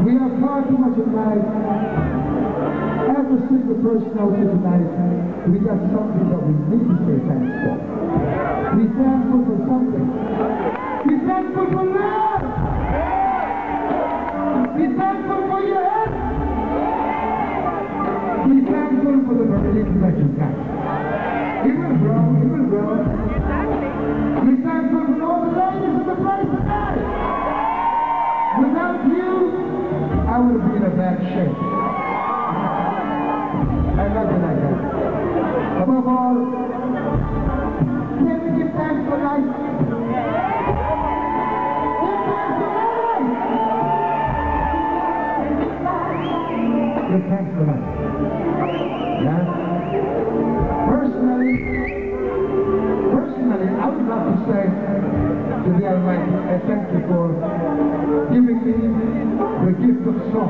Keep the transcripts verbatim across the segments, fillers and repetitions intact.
We have far too much in life. As a single person out here tonight, we got something that we need to say thanks for. Be thankful for something. Be thankful for love. Be thankful for your head. Be thankful for the very little that you got. It will grow, it will grow. Be thankful for all the ladies in the place tonight. Without you, I would be in a bad shape. I love you like that. Above all, let me give thanks for life. Give thanks for life. Give thanks for life. Yeah? Personally, personally, I would love to say to the Almighty, I thank you for giving me the gift of song.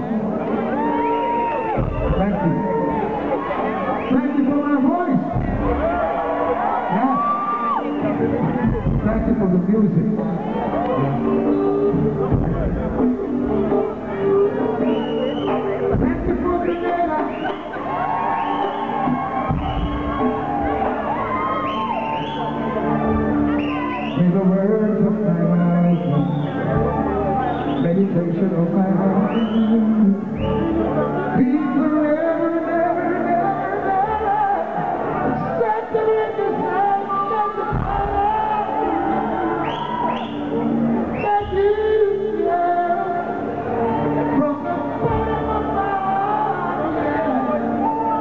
Thank you. Thank you for my voice. Yeah. Thank you for the music. Yeah. Thank you for the data. May the words of my mouth, meditation of my heart, be forever and ever and ever and ever. Set the witness light, set the fire. Thank you, yeah, from the bottom of my heart, yeah.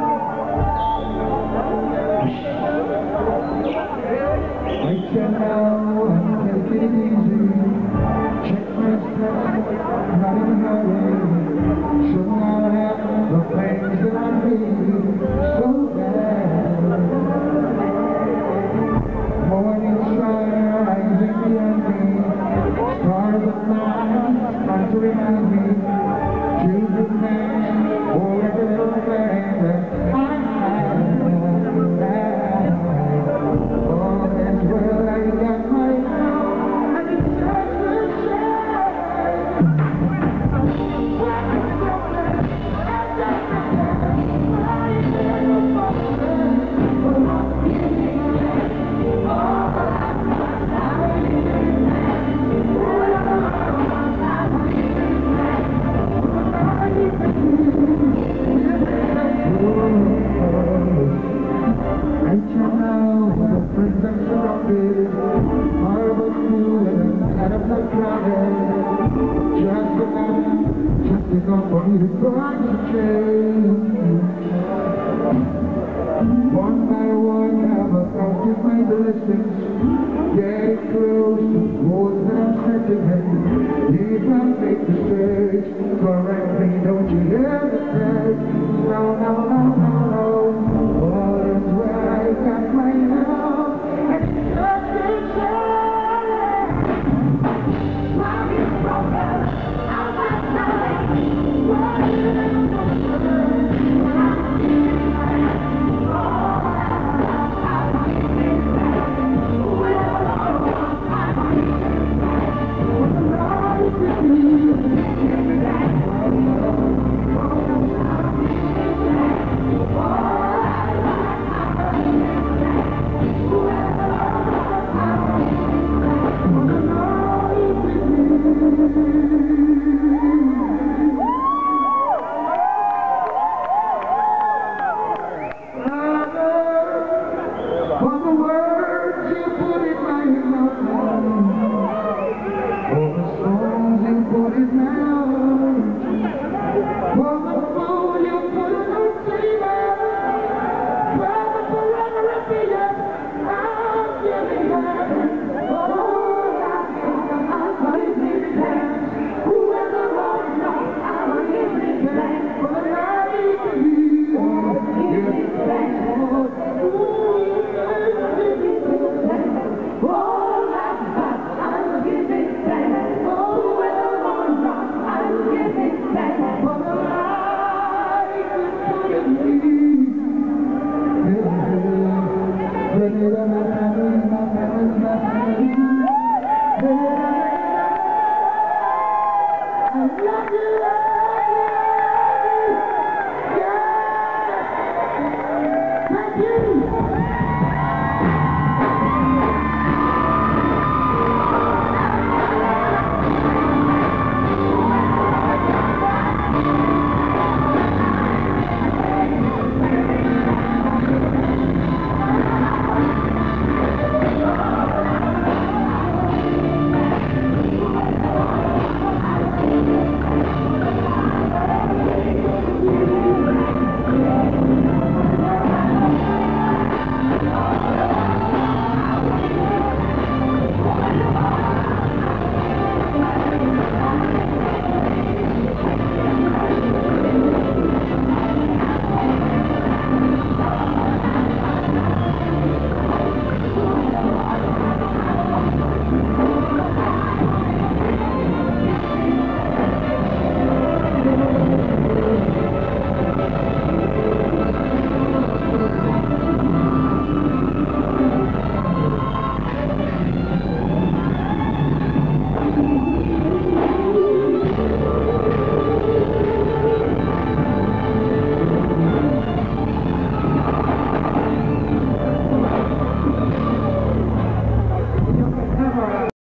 I can now and take it easy. Check my steps, not in a hurry. Should not have the things that I need so bad. Morning shine rising behind me. Stars of night start to remind me. Jesus' name, oh every little thing that I have. Oh, that's where I got my love, and it's such a shame. When it's broken, I just pretend I never fallen. Oh, I'm giving thanks. Oh, I'm giving thanks. Oh, I'm giving I can now the friends that surrounded are but few and out of the crowded. Just enough, just enough for me to concentrate. One by one, have I counted my blessings, getting close to goals that I'm setting in. If I make mistakes, correct me, don't you hesitate. No, no, no, no, no. Oh, that's where I got my love, and it's such a shame. Love is broken, I'm not telling. What is it? I'm giving thanks. Oh, I'm giving thanks. Well, I'm giving thanks. For the love is with you. I love you.